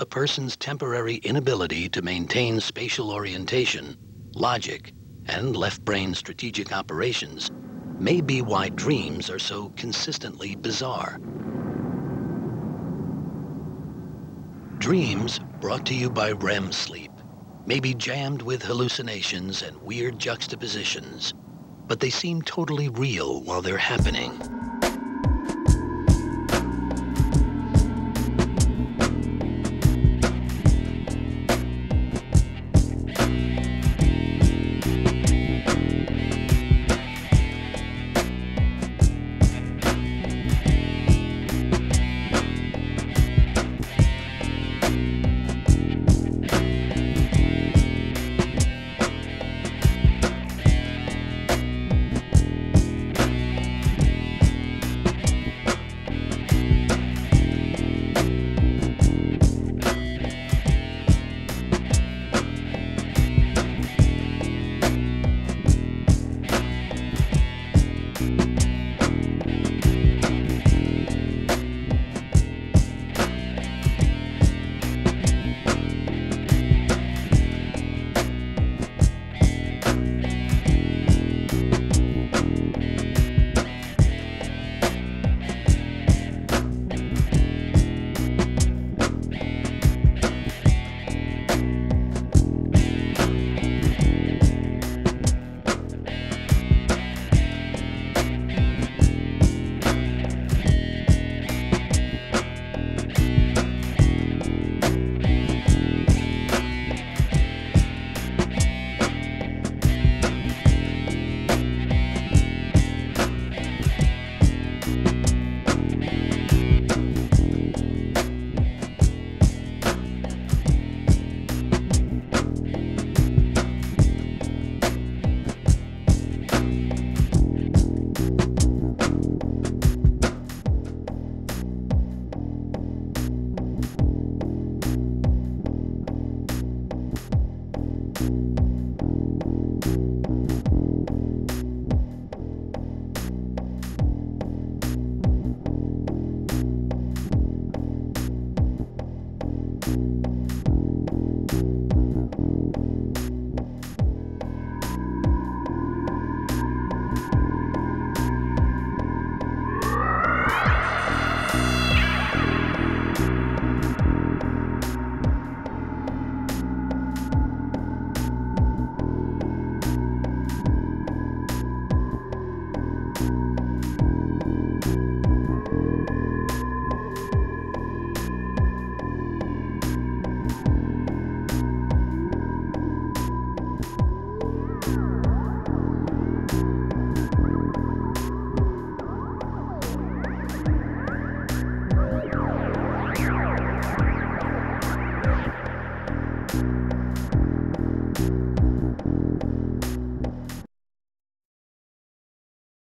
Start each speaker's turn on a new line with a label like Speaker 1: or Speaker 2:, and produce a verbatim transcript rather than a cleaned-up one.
Speaker 1: a person's temporary inability to maintain spatial orientation, logic, and left brain strategic operations may be why dreams are so consistently bizarre. Dreams, brought to you by R E M sleep, may be jammed with hallucinations and weird juxtapositions, but they seem totally real while they're happening.
Speaker 2: You